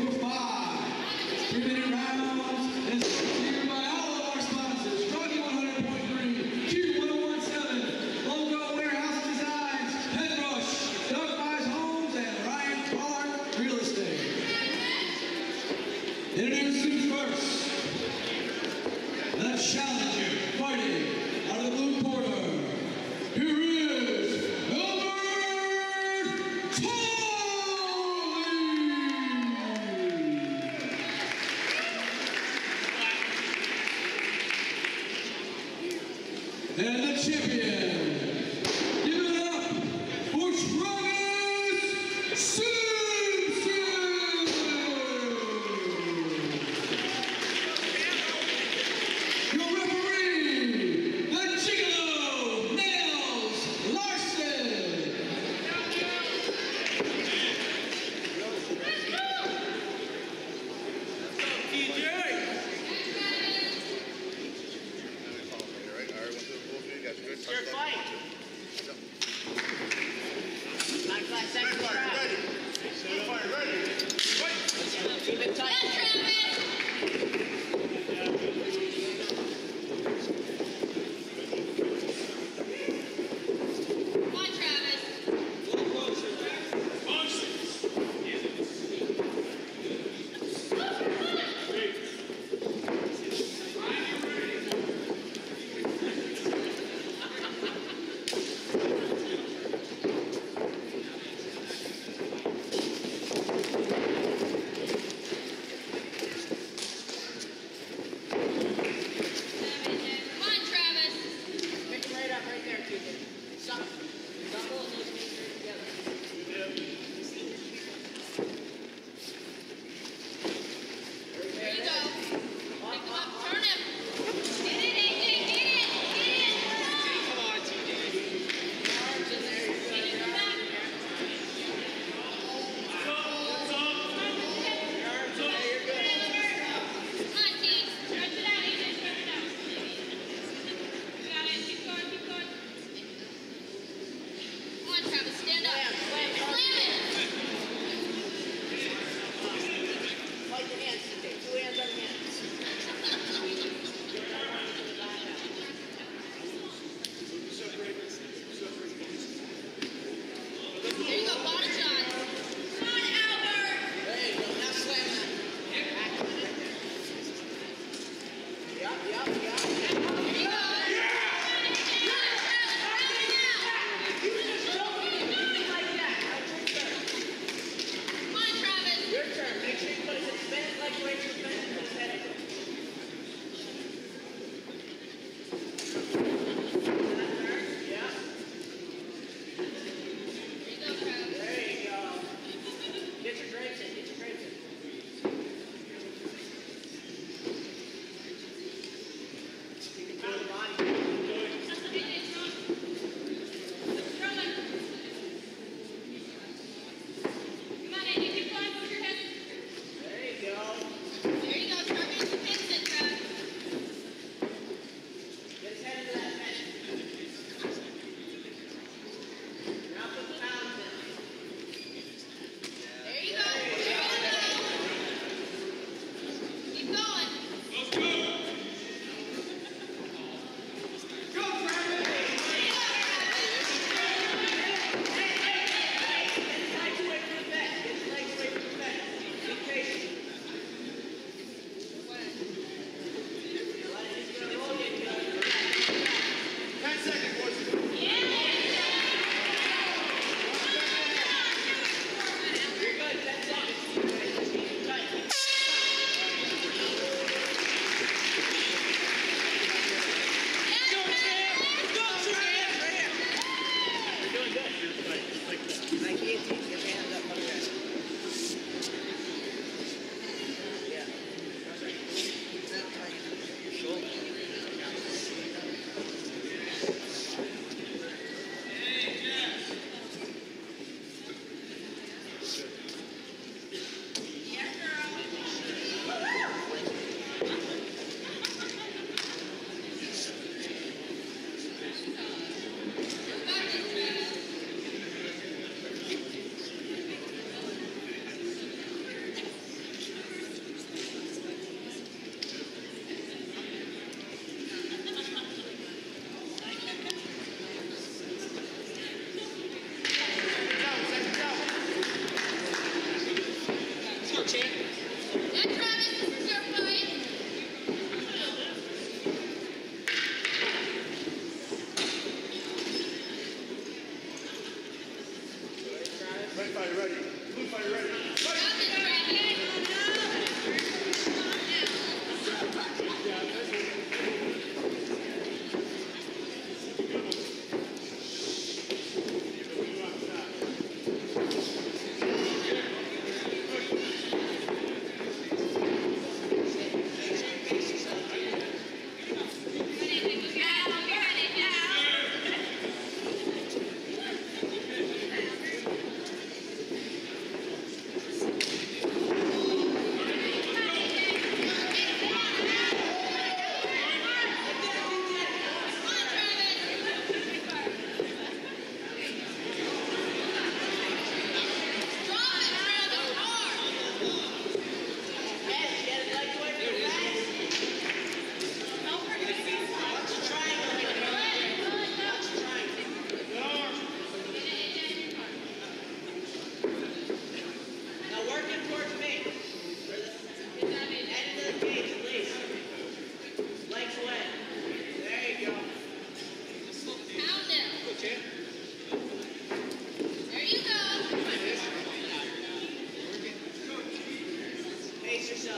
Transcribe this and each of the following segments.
for 5 3-minute rounds, and it's here by all of our sponsors: Froggy 100.3, Q1017, Logo Warehouse Designs, Penbrush, Doug Mize Homes, and Ryan Clark Real Estate. Introducing first, the challenger, fighting out of the blue corner. Here is Albert Tolley! And the champion, give it up for Travis Simpson! Your referee, the Gigolo, Nails Larson! TJ!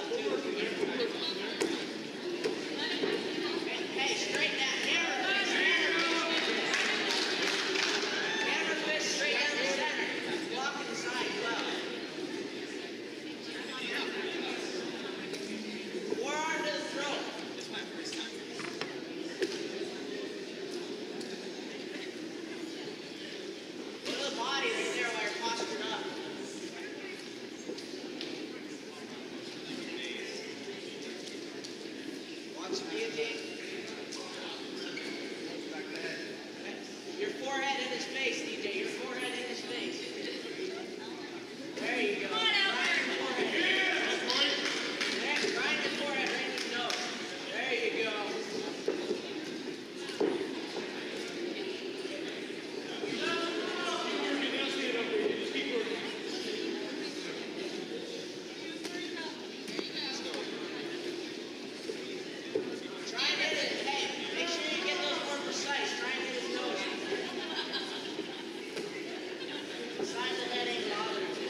Your forehead in his face, DJ. Your forehead in his face. There you go. Come on, Albert. Grind the forehead right in his nose. There you go. Try and hit it. Hey, make sure you get those more precise. Try and hit his nose. The side of the head ain't bothering you.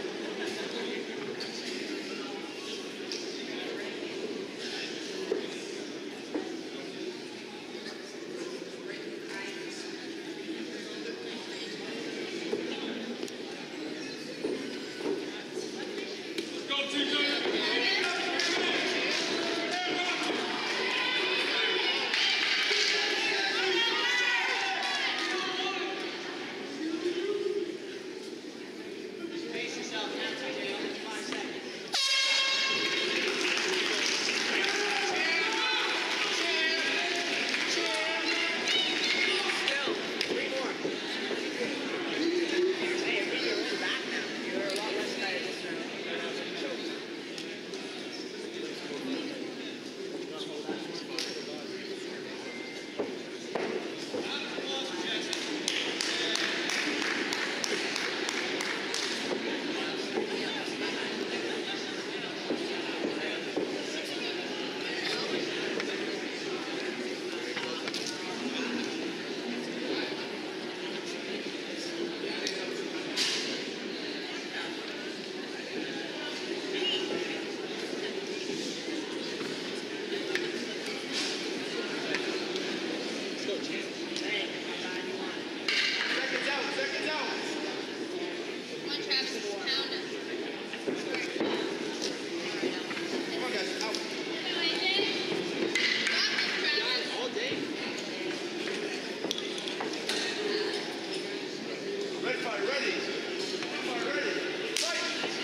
Pace yourself now, TJ. Only 5 seconds. Still, 3 more. Hey, you're getting your win back now. You're a lot less tired this round. Dang, how bad you want it. Second down. Come on, Travis, pound him. Come on, guys. Out. Got this, Travis. All day. Red fire, ready. Red fire, ready. Fight.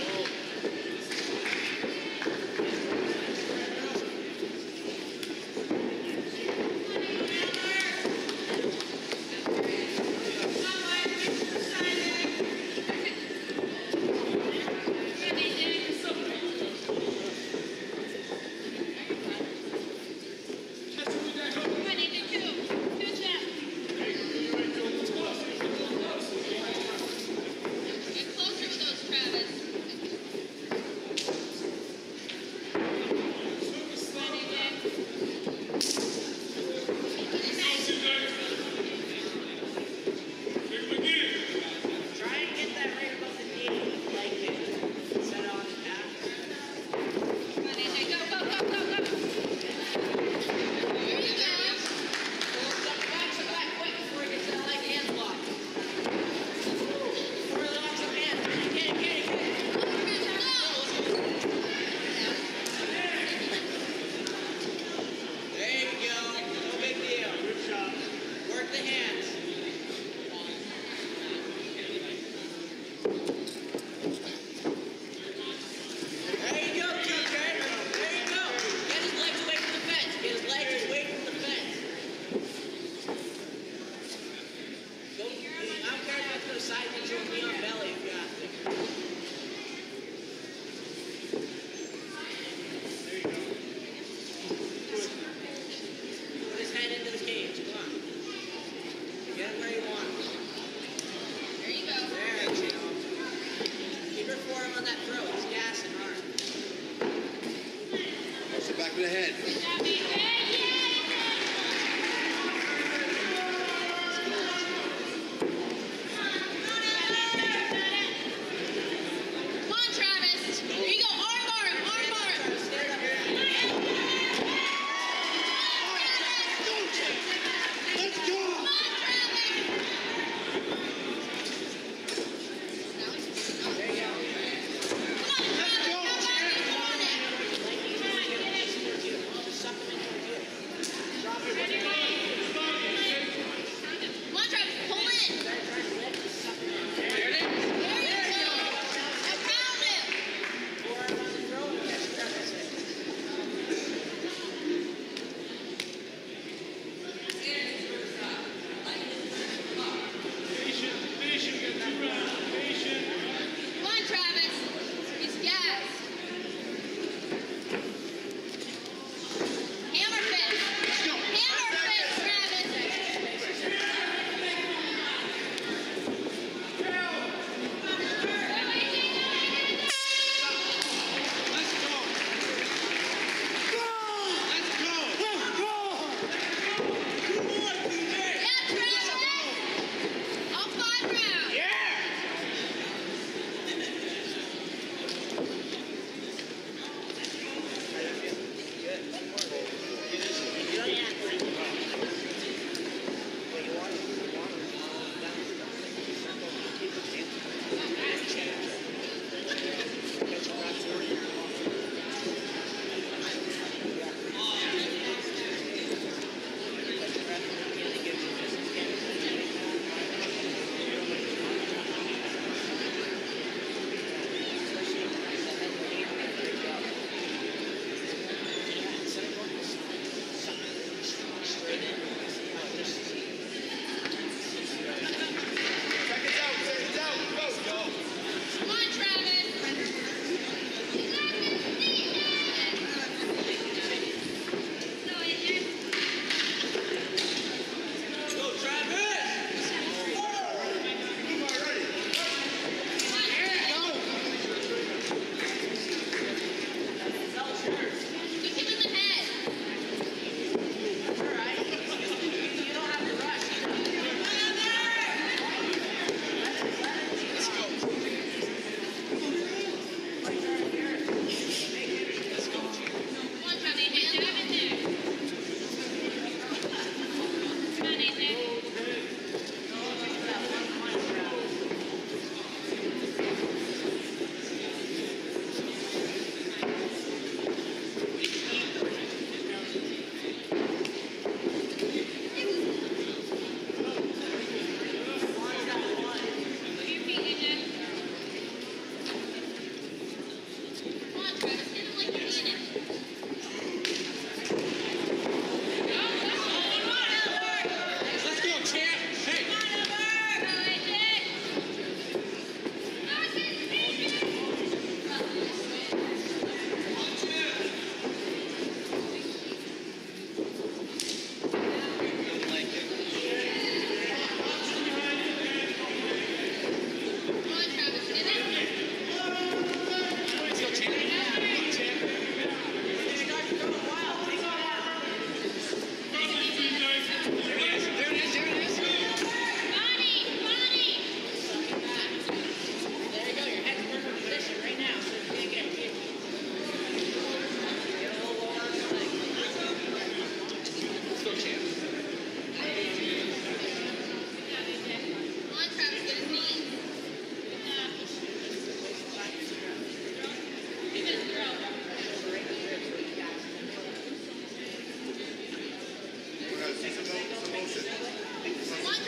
Get closer with those, Travis. Try and get that right above the knee. Like it. Set it on his back. Come on, AJ, go. There you go. Back to back quick before he gets that leg hand block. Before he locks up hand. Get it. There you go. No big deal. Good job. Work the hands. There you go, TJ. There you go. Get his legs away from the fence. Get his legs away from the fence. Go. I don't care if you put a side control knee on belly if you have to. Put his head into the cage. Come on. Get him where you want him. There you go. There you go. Keep your forearm on that throat. He's gassing hard. That's the back of the head. Good job, AJ. Come on, Travis. There you go. Arm bar him. Stand up,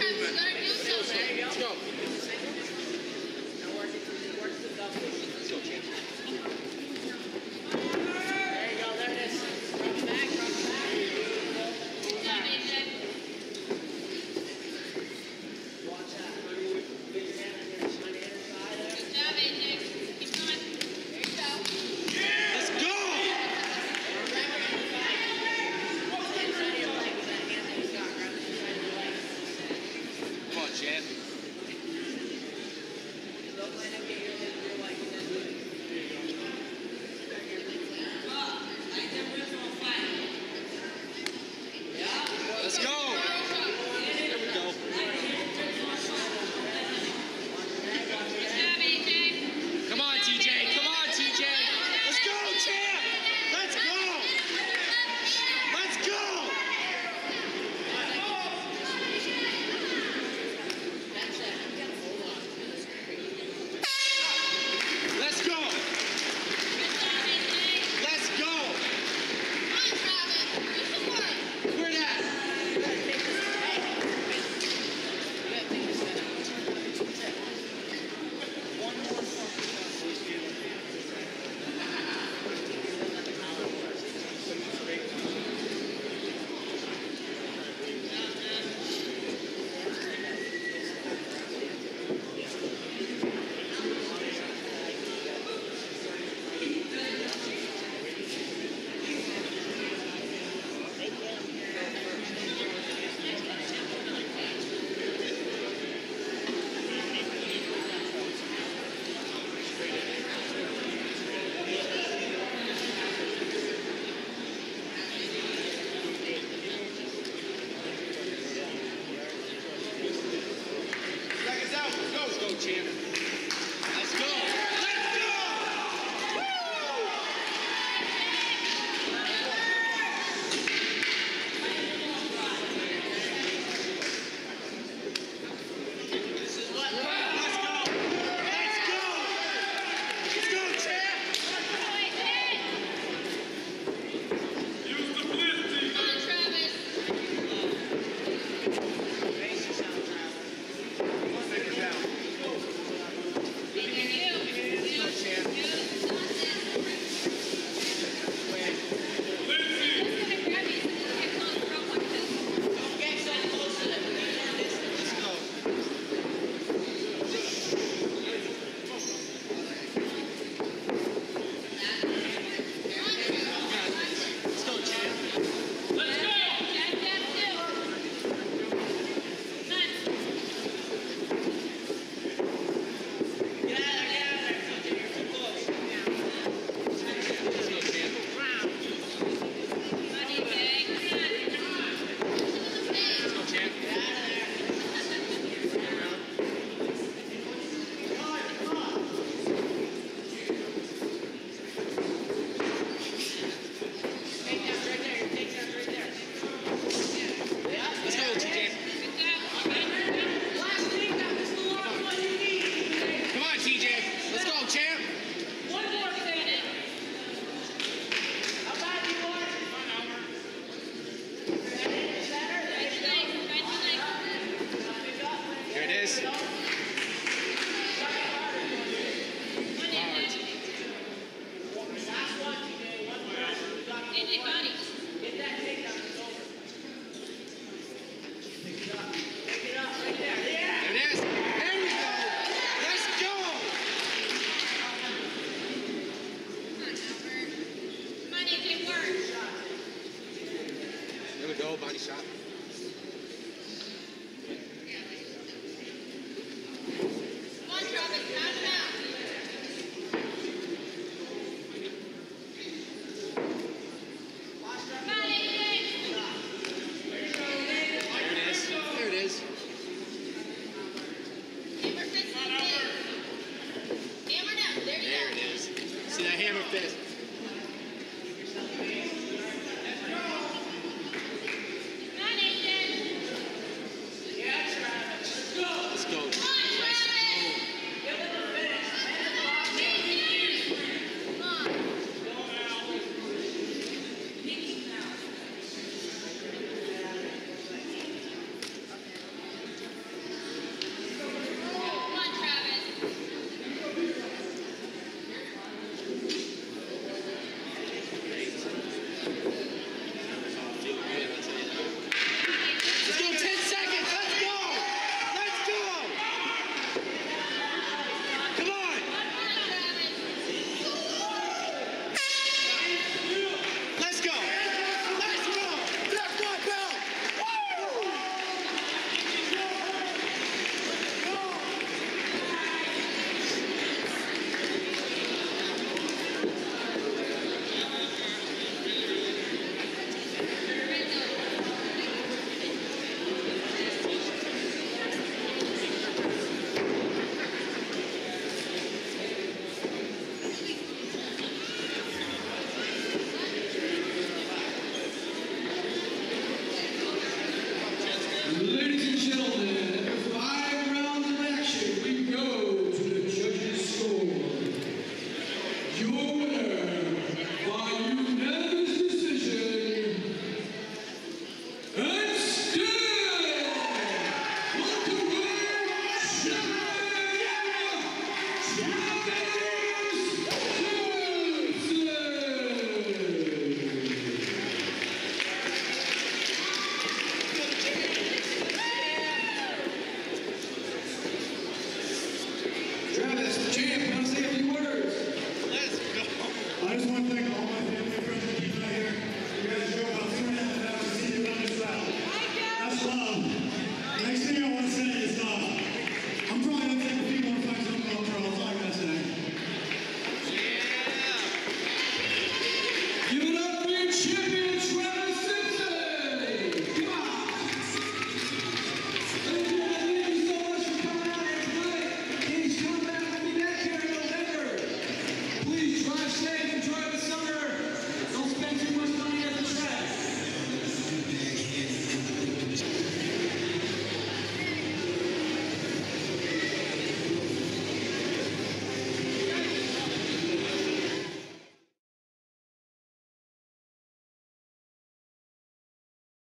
Travis, you gotta do something. There you go. Let's go. Now work the double. Let's go, champ. There you go. There it is. Run back. Good job, AJ. Watch out. Get your hand on the other side there. Good job, AJ. Keep going. There you go. Let's go. Inside of your leg with that hand that you got. Grab the inside of your leg. Come on, champ. Don't let him get your leg with that leg. Let's go. There we go. Good job, AJ. Come on, TJ. Come on, TJ. Let's go, champ. Let's go. Let's go. That's it. Hold on. Let's go. Good job, AJ. Let's go. Come on, Travis. Do some work. Where that? You gotta take this. Hey. You gotta take this head out. That's it. One more Seconds out. Let's go. Let's go, champ. Let's go. Let's go. This is what. Let's go. Let's go. Let's go, champ. Use the blitz, Come on, Travis. Face yourself, Travis. Fingers down. Don't get so close to them. Let's go. Let's go, champ. Get out of there. Get out of there. Coach. You're too close. Let's go, champ. Let's go, champ. Get out of there. Takedown's right there. Your takedown's right there. Yeah. Let's go, TJ. Last takedown. This is the last one you need. Come on, TJ. Let's go, champ. One more thing. How bad do you want it? Center. There you go. Pick up. Here it is. Last one, TJ. One more. You got it. Get that takedown. It's over. Pick it up. Pick it up right there. Yeah. There it is. There we go. Let's go. There we go. Body shot.